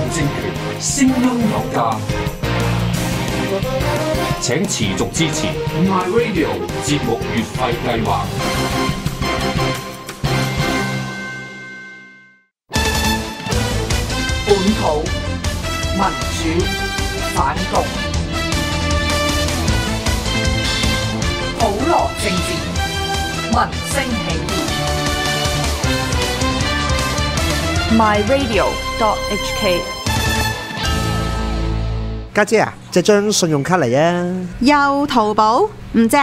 政權，聲音有價，請持續支持 My Radio 節目月費計劃。 本土民主反共，普羅政治，民聲起義。 myradio.hk 家姐啊，借張信用卡嚟啊！ 又淘寶唔借。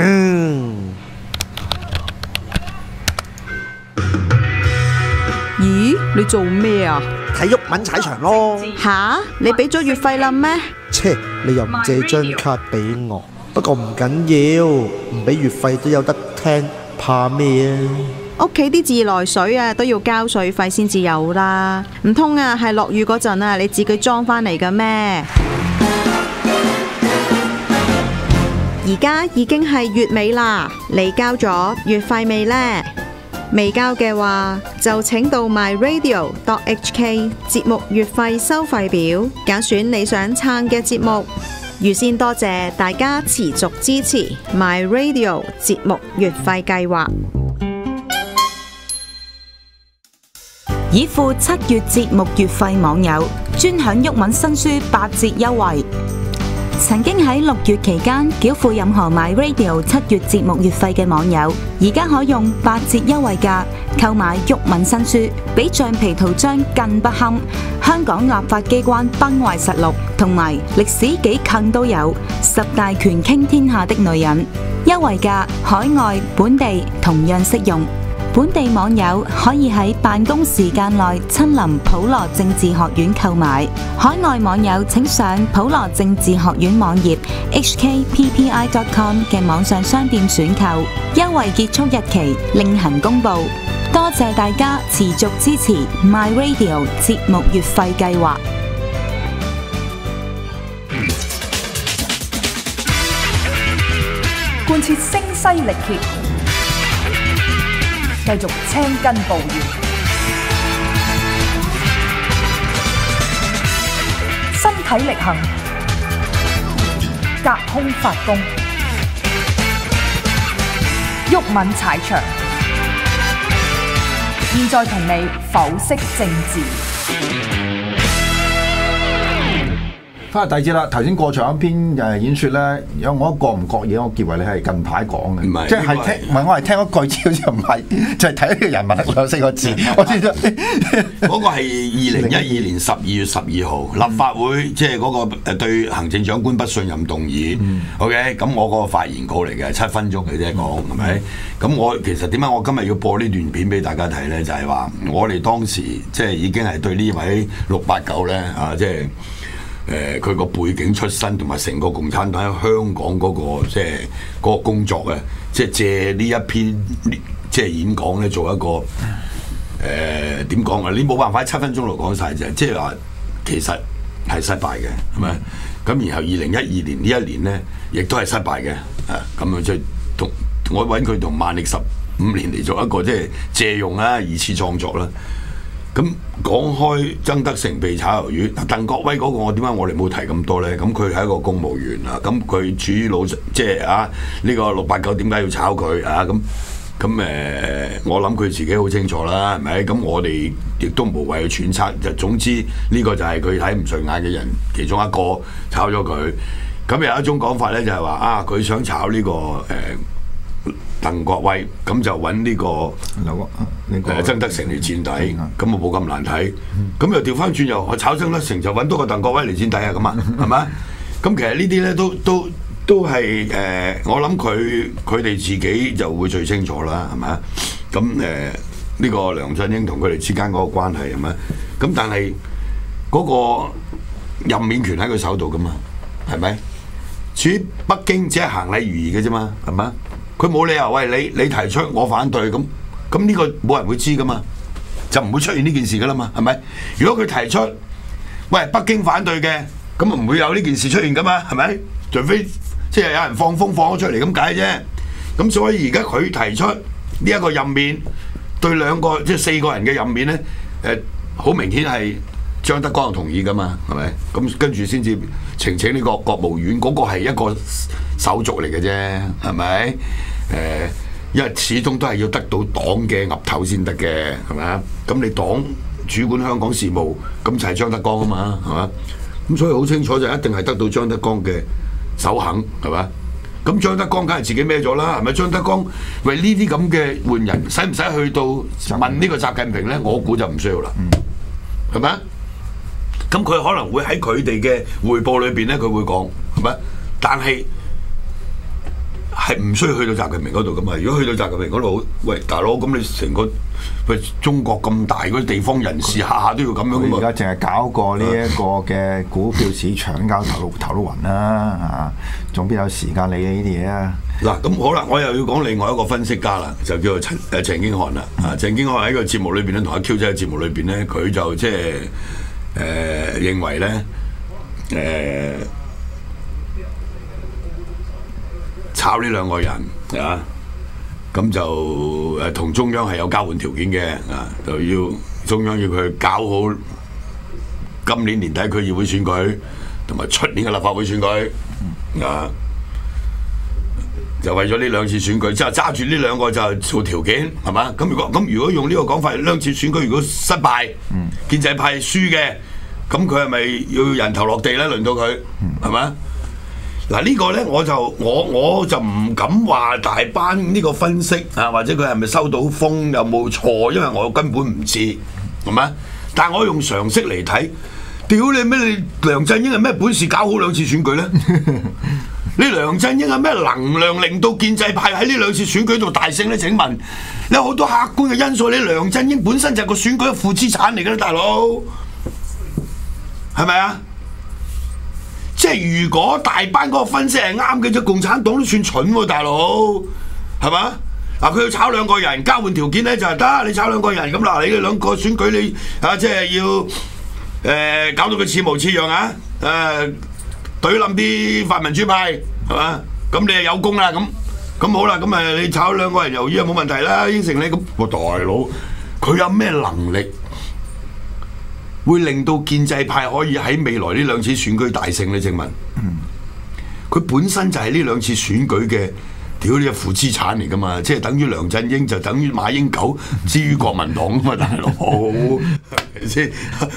咦，你做咩啊？ 睇鬱文踩場咯。 吓，你俾咗月費啦咩？ 切，你又唔借張卡俾我？不過唔緊要，唔俾月費都有得聽，怕咩啊？ 屋企啲自來水啊都要交水費先至有啦，唔通啊係落雨嗰陣啊你自己裝返嚟嘅咩？而家已經係月尾啦，你交咗月費未呢？未交嘅話就請到 myradio.hk 節目月費收費表揀選你想撐嘅節目。預先多謝大家持續支持 myradio 節目月費計劃。 已付7月節目月費網友專享毓民新書8折優惠。曾經喺6月期間繳付任何 MyRadio 7月節目月費嘅網友，而家可用8折優惠價購買毓民新書，比橡皮圖章更不堪。香港立法機關崩壞實錄同埋歷史幾近都有10大權傾天下的女人，優惠價海外本地同樣適用。本地網友可以喺辦公時間內親臨普羅政治學院購買，海外網友請上普羅政治學院網頁 hkppi.com 嘅網上商店選購，優惠結束日期另行公佈。多謝大家持續支持 My Radio 節目月費計劃。 貫徹聲嘶力竭，繼續青筋暴現，身體力行，隔空發功，毓民踩場。現在同你剖析政治。 翻嚟第二節啦，頭先過場一篇演説咧，有我覺唔覺嘢，我結為你係近排講嘅， 唔係即係聽，唔係我係聽一句之後就唔係，就係睇呢個人物2-4個字，我知咗。 嗰個係2012年12月12號立法會即係嗰個對行政長官不信任動議。OK， 咁我嗰個發言稿嚟嘅7分鐘嘅啫講，係咪？咁我其實點解我今日要播呢段片俾大家睇咧？就係話我哋當時即係已經係對呢位689咧啊，即係。佢個背景出身同埋成個共產黨喺香港嗰個即係嗰個工作嘅，即係借呢一篇即係演講咧做一個點講啊？你冇辦法喺7分鐘度講晒啫，即係話其實係失敗嘅，係咪？咁然後2012年呢一年咧，亦都係失敗嘅，咁樣即係同我揾佢同萬曆15年嚟做一個即係借用啦、二次創作啦。咁講開曾德成被炒魷魚，鄧國威嗰個我點解我哋冇提咁多咧？咁佢係一個公務員啊，咁佢處於老即係啊呢個689點解要炒佢啊？咁我諗佢自己好清楚啦，係咪？咁我哋亦都無謂去揣測，就總之呢個就係佢睇唔順眼嘅人其中一個炒咗佢。咁有一種講法咧，就係話啊，佢想炒呢個鄧國威，咁就揾呢個曾德成嚟墊底，咁我冇咁難睇。咁又調翻轉又我炒曾德成就揾多個鄧國威嚟墊底啊，咁啊，係咪？咁其實呢啲咧都係我諗佢哋自己就會最清楚啦，係咪啊？咁呢個梁振英同佢哋之間嗰個關係係咪？咁但係嗰個任免權喺佢手度噶嘛，係咪？至於北京只係行禮如儀嘅啫嘛，係咪？佢冇理由喂你提出我反對咁呢個冇人會知噶嘛，就唔會出現呢件事噶啦嘛，係咪？如果佢提出喂北京反對嘅，咁唔會有呢件事出現噶嘛，係咪？除非即係有人放風放咗出嚟咁解啫。咁所以而家佢提出呢一個任免對4個人嘅任免咧，好明顯係張德江同意噶嘛，係咪？咁跟住先至呈請呢個國務院，嗰、個係一個手續嚟嘅啫，係咪？因為始終都係要得到黨嘅岌頭先得嘅，係咪啊？咁你黨主管香港事務，咁就係張德江啊嘛，係嘛？咁所以好清楚就一定係得到張德江嘅首肯，係咪？咁張德江梗係自己孭咗啦，係咪？張德江為呢啲咁嘅換人，使唔使去到問呢個習近平咧？我估就唔需要啦，係咪？咁佢可能會喺佢哋嘅彙報裏邊咧，佢會講係咪？但係唔需要去到習近平嗰度噶嘛？如果去到習近平嗰度，喂大佬，咁你成個喂中國咁大嗰啲地方人士，下下都要咁樣噶嘛？ 而家淨係搞過呢一個嘅股票市場，搞頭都暈啦嚇，仲邊有時間理呢啲嘢啊？ 嗱，咁好啦，我又要講另外一個分析家啦，就叫做鄭經翰啦。鄭經翰喺個節目裏邊咧，同阿 Q 仔嘅節目裏邊咧，佢就即係認為咧炒呢兩個人啊，咁就同中央係有交換條件嘅啊，就要中央要佢搞好今年年底區議會選舉，同埋出年嘅立法會選舉啊。就為咗呢兩次選舉，即係揸住呢兩個就做條件，係嘛？咁如果用呢個講法，兩次選舉如果失敗，建制派輸嘅，咁佢係咪要人頭落地咧？輪到佢係嘛？嗱呢個咧，我就唔敢話大班呢個分析啊，或者佢係咪收到風有冇錯？因為我根本唔知，係咪？但係我用常識嚟睇，屌你咩？你梁振英係咩本事搞好兩次選舉咧？你梁振英係咩能量令到建制派喺呢兩次選舉度大勝咧？請問你有好多客觀嘅因素，你梁振英本身就係個選舉嘅負資產嚟嘅啦，大佬，係咪啊？即係如果大班嗰個分析係啱嘅，啫共產黨都算蠢喎，大佬，係嘛？嗱，佢要炒兩個人，交換條件咧就係得，你炒兩個人咁嗱，你哋兩個選舉你啊，即係要搞到佢似模似樣啊，懟冧啲泛民主派係嘛？咁你就有功啦，咁好啦，咁你炒兩個人魷魚冇問題啦，應承你咁。我大佬佢有咩能力會令到建制派可以喺未來呢兩次選舉大勝咧？請問，佢本身就係呢兩次選舉嘅屌呢個負資產嚟噶嘛？即係等於梁振英就等於馬英九之於國民黨啊嘛，大佬係咪先？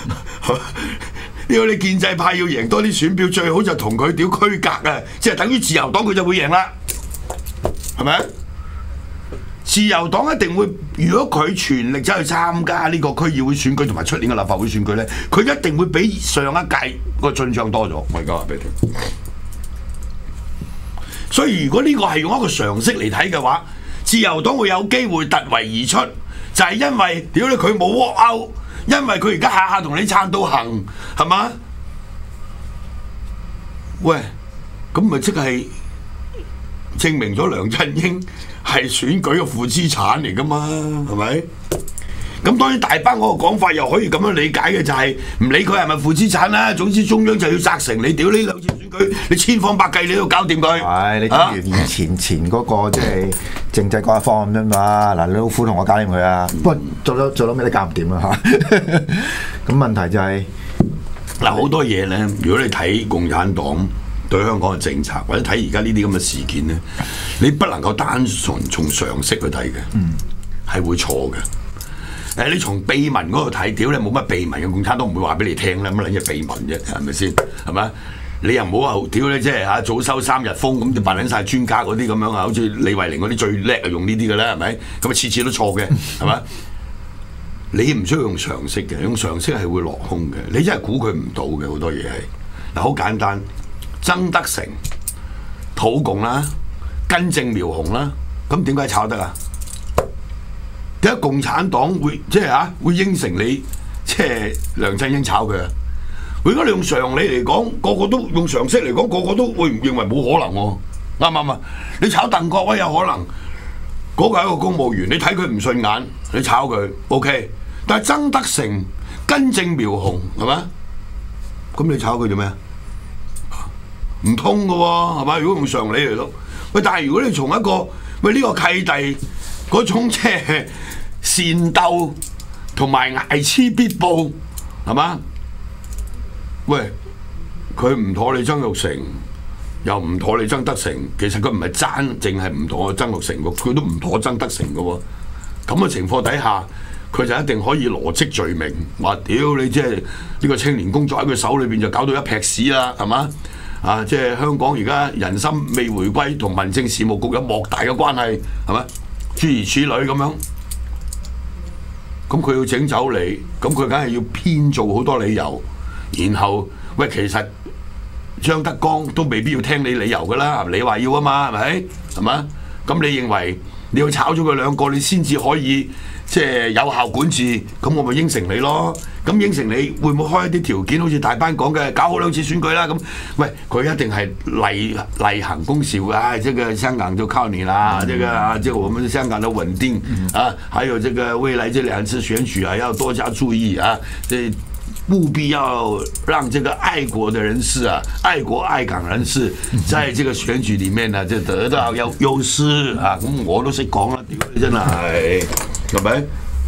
屌你建制派要贏多啲選票，最好就同佢屌區隔啊！即係等於自由黨佢就會贏啦，係咪？自由黨一定會，如果佢全力走去參加呢個區議會選舉同埋出年嘅立法會選舉咧，佢一定會比上一屆個進帳多咗。我而家話俾你聽。所以如果呢個係用一個常識嚟睇嘅話，自由黨會有機會突圍而出，就係因為屌你佢冇 walk out。因為佢而家下下同你撐到行，係嘛？喂，咁咪即係證明咗梁振英係選舉嘅負資產嚟噶嘛？係咪？咁當然大班嗰個講法又可以咁樣理解嘅，就係唔理佢係咪負資產啦。總之中央就要責成你，屌呢兩次選舉，你千方百計你都要搞掂佢。係你等於前嗰個即係政制嗰一方咁啫嘛。嗱，你老虎同我搞掂佢啊！不過做到咩都搞唔掂啊嚇。咁問題就係嗱，好多嘢咧。如果你睇共產黨對香港嘅政策，或者睇而家呢啲咁嘅事件咧，你不能夠單純從常識去睇嘅，係會錯嘅。你從秘聞嗰度睇，屌你冇乜秘聞嘅，共產黨唔會話俾你聽啦，乜撚嘢秘聞啫，係咪先？係咪？你又唔好話屌你即係嚇早收3日風咁就扮撚晒專家嗰啲咁樣啊，好似李慧玲嗰啲最叻啊，用呢啲嘅啦，係咪？咁啊次次都錯嘅，係咪？你唔需要用常識嘅，用常識係會落空嘅，你真係估佢唔到嘅好多嘢係。嗱，好簡單，曾德成、土共啦、根正苗紅啦，咁點解炒得啊？點解共產黨會即係會應承你，即係梁振英炒佢啊？如果你用常理嚟講，個個都用常識嚟講，個個都會唔認為冇可能喎，啱唔啱啊？你炒鄧國威有可能，嗰個係一個公務員，你睇佢唔順眼，你炒佢 OK。但係曾德成、根正苗紅係咪？咁你炒佢做咩啊？唔通㗎喎，係嘛？如果用常理嚟講，喂，但係如果你從一個喂呢個契弟嗰種即係善鬥同埋睚眥必報係嘛？ 喂，佢唔妥你曾鈺成，又唔妥你曾德成，其實佢唔係淨係唔妥曾鈺成喎，佢都唔妥曾德成嘅喎。咁嘅情況底下，佢就一定可以羅織罪名，話屌你即係呢個青年工作喺佢手裏邊就搞到一劈屎啦，係嘛？啊，即係香港而家人心未回歸，同民政事務局有莫大嘅關係，係咪？諸如此類咁樣，咁佢要整走你，咁佢梗係要編造好多理由，然後喂，其實張德江都未必要聽你理由㗎啦，你話要啊嘛，係咪？係嘛？咁你認為你要炒咗佢兩個，你先至可以即係有效管治，咁我咪應承你咯。咁應承你會唔會開一啲條件，好似大班講嘅，搞好2次選舉啦？咁喂，佢一定係例行公事啊！這個香港就靠你啦，這個我們香港的穩定啊，還有這個未來這2次選舉啊，要多加注意啊！務必要讓這個愛國的人士啊，愛國愛港人士，在這個選舉裡面呢，就得到優勢啊！咁我都識講啦，屌你真係，係咪？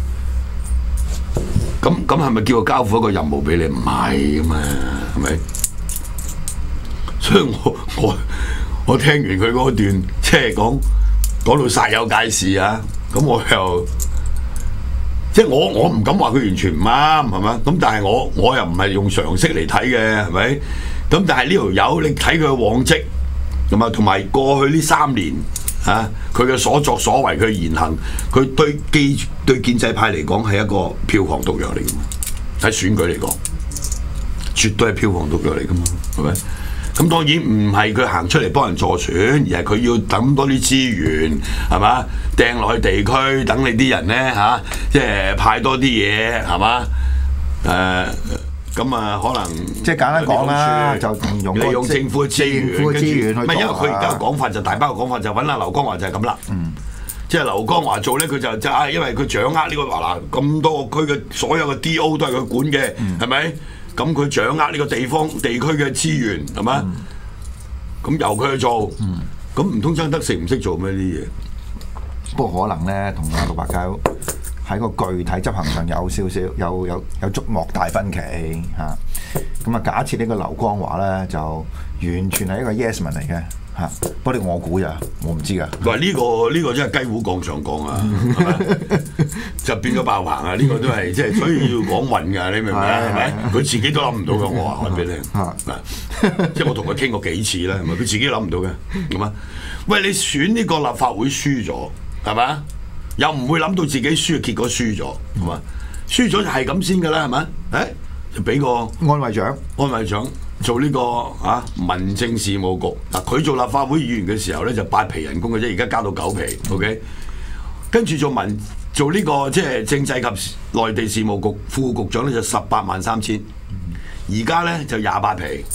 咁係咪叫我交付一個任務俾你？唔係噶嘛，係咪？所以我聽完佢嗰段，即係講到煞有介事啊！咁我又即係我唔敢話佢完全唔啱，係嘛？咁但係我又唔係用常識嚟睇嘅，係咪？咁但係呢條友你睇佢嘅往績，咁啊同埋過去呢3年。啊！佢嘅所作所為，佢嘅言行，佢對建制派嚟講係一個票房毒藥嚟㗎嘛。喺選舉嚟講，絕對係票房毒藥嚟㗎嘛，係咪？咁當然唔係佢行出嚟幫人助選，而係佢要等多啲資源，係嘛？掟落去地區，等你啲人咧嚇，即係派多啲嘢，係嘛？咁啊，可能即係簡單講啦，就利用政府嘅資源， 去唔係因為佢而家嘅講法就大班嘅講法就揾阿劉江華就係咁啦。即係劉江華做咧，佢就因為佢掌握呢個話嗱咁多個區嘅所有嘅 D.O. 都係佢管嘅，係咪？咁佢掌握呢個地區嘅資源係嘛？咁由佢去做，咁唔通曾德成唔識做咩呢啲嘢？ 不過可能咧，同阿689喺個具體執行上有少少有莫大分歧嚇。咁啊，假設呢個劉江華咧就完全係一個 yes man 嚟嘅嚇。不過我估咋，我唔知㗎。 喂，呢個真係雞糊講上講啊，係咪？就變咗爆棚啊！呢個都係即係，所以要講運㗎，你明唔明啊？係咪？佢自己都諗唔到㗎，我話俾你聽嗱，即係我同佢傾過幾次啦，係咪？佢自己都諗唔到嘅，咁啊？喂，你選呢個立法會輸咗，係咪？又唔會諗到自己輸，結果輸咗，係嘛？輸咗就係咁先㗎啦，係咪？誒，就俾個安慰獎， 做呢個民政事務局嗱，佢做立法會議員嘅時候咧就8皮人工嘅啫，而家加到9皮 ，OK？ 跟住做呢個即係政制及內地事務局副局長咧就183000，而家咧就28皮。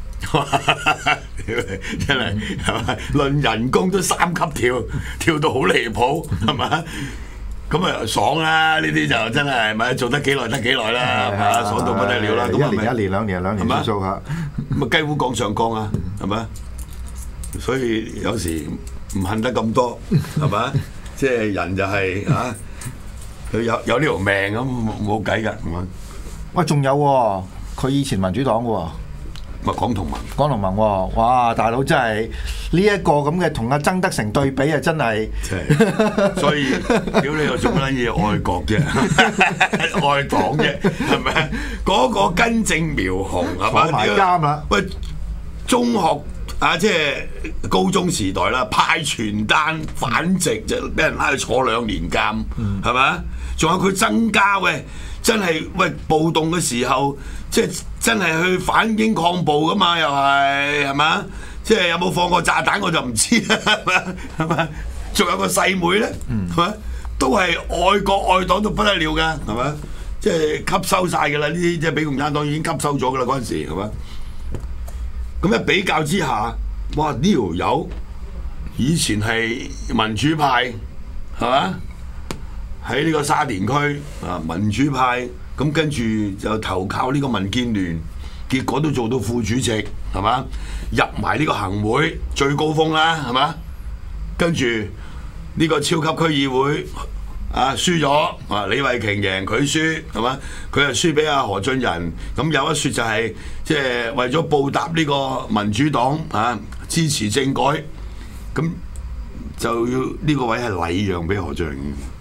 真係係咪？論人工都3級跳到好離譜，係嘛？咁啊爽啦！呢啲就真係咪做得幾耐得幾耐啦？係嘛？爽到不得了啦！咁 1年2年算數嚇。 咁啊雞糊講上綱啊，係咪？所以有時唔恨得咁多，係咪？即係人就係佢有呢條命咁冇計㗎，係嘛？ 喂，仲有喎，佢以前民主黨嘅喎。 咪港同盟喎，哇！大佬真係呢一個咁嘅同阿曾德成對比啊，真係， 所以屌你又做乜嘢愛國啫，愛黨啫，係咪？嗰個根正苗紅係嘛？ 坐埋監啦！ 喂，中學即係高中時代啦，派傳單反直就俾人拉去坐2年監，係咪？仲有佢增加喂。真係喂暴動嘅時候，即係真係去反英抗暴噶嘛？又係嘛？即係有冇放過炸彈我就唔知啦，係咪？仲有個細妹咧，係咪？都係愛國愛黨到不得了㗎，係咪？即係吸收晒㗎啦！呢啲即係俾共產黨已經吸收咗㗎啦，嗰陣時係咪？咁一比較之下，哇！呢條友以前係民主派，係嘛？喺呢個沙田區民主派，咁跟住就投靠呢個民建聯，結果都做到副主席，係嘛？入埋呢個行會最高峰啦，係嘛？跟住呢個超級區議會輸咗李慧瓊贏佢輸係嘛？佢又輸俾阿何俊仁，咁有一説就係即係為咗報答呢個民主黨支持政改，咁就要呢個位係禮讓俾何俊仁。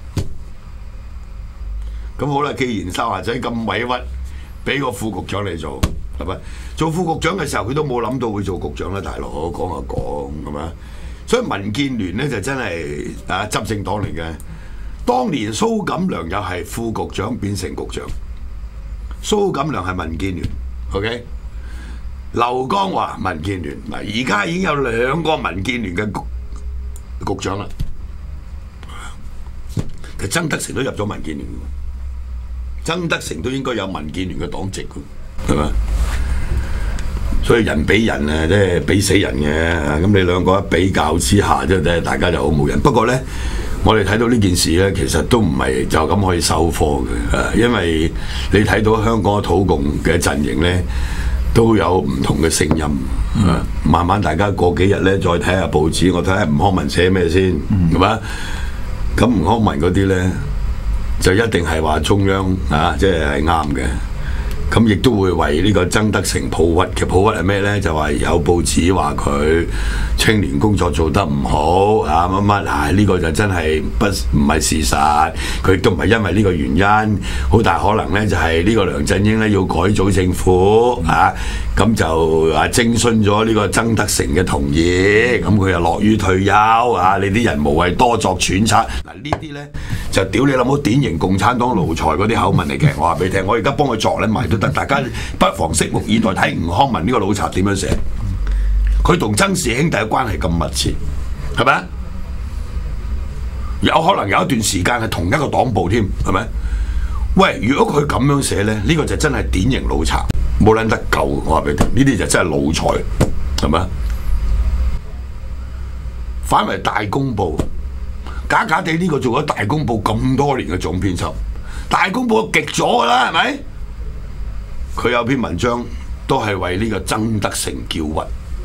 咁好啦，既然沙華仔咁委屈，俾個副局長嚟做係咪？做副局長嘅時候，佢都冇諗到會做局長啦，大佬講就講係嘛？所以民建聯咧就真係執政黨嚟嘅。當年蘇錦樑又係副局長變成局長，蘇錦樑係民建聯 ，OK？ 劉江華民建聯嗱，而家已經有2個民建聯嘅局長啦。其實曾德成都入咗民建聯，曾德成都應該有民建聯嘅黨籍㗎，係咪？所以人比人啊，即係比死人嘅。咁你兩個一比較之下，即係大家就好冇癮。不過咧，我哋睇到呢件事咧，其實都唔係就咁可以收科嘅。因為你睇到香港土共嘅陣營咧，都有唔同嘅聲音。慢慢大家過幾日咧，再睇下報紙，我睇下吳康文寫咩先，係嘛？咁吳康文嗰啲咧，就一定係話中央即係啱嘅。咁亦都會為呢個曾德成抱屈嘅，抱屈係咩咧？就話有報紙話佢青年工作做得唔好乜乜，呢個就真係唔係事實。佢亦都唔係因為呢個原因，好大可能咧就係呢個梁振英咧要改組政府咁就徵詢咗呢個曾德成嘅同意，咁佢又樂於退休你啲人無謂多作揣測。呢啲咧就屌你老母典型共產黨奴才嗰啲口吻嚟嘅。我話俾你聽，我而家幫佢作埋都得，大家不妨拭目以待，睇吳康文呢個老賊點樣寫。佢同曾氏兄弟嘅關係咁密切，係咪？有可能有一段時間係同一個黨部添，係咪？喂，如果佢咁樣寫咧，呢個就真係典型老賊，冇撚得救。我話俾你聽，呢啲就真係老財，係咪？反為大公報，假假地呢個做咗大公報咁多年嘅總編輯，大公報極咗㗎啦，係咪？佢有篇文章都係為呢個曾德成叫屈。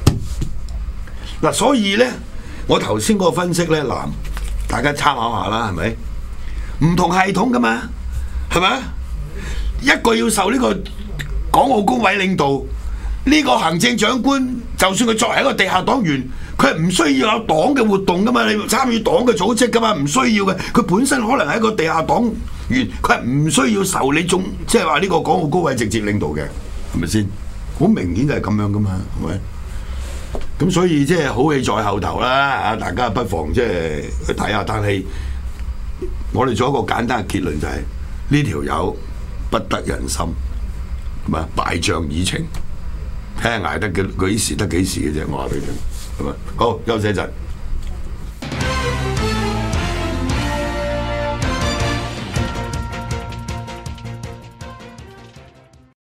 所以咧，我頭先嗰個分析咧，大家參考下啦，係咪？唔同系統噶嘛，係咪？一個要受呢個港澳工委領導，呢個行政長官，就算佢作為一個地下黨員，佢係唔需要有黨嘅活動噶嘛，你參與黨嘅組織噶嘛，唔需要嘅。佢本身可能係一個地下黨員，佢係唔需要受你即係話呢個港澳工委直接領導嘅，係咪先？好明顯就係咁樣噶嘛，係咪？咁所以即係好戲在後頭啦，大家不妨即係去睇下。但係我哋做一個簡單嘅結論就係呢條友不得人心，係咪？敗將已情，睇下捱得幾時得幾時嘅啫。我話俾你聽，係咪？好，休息一陣。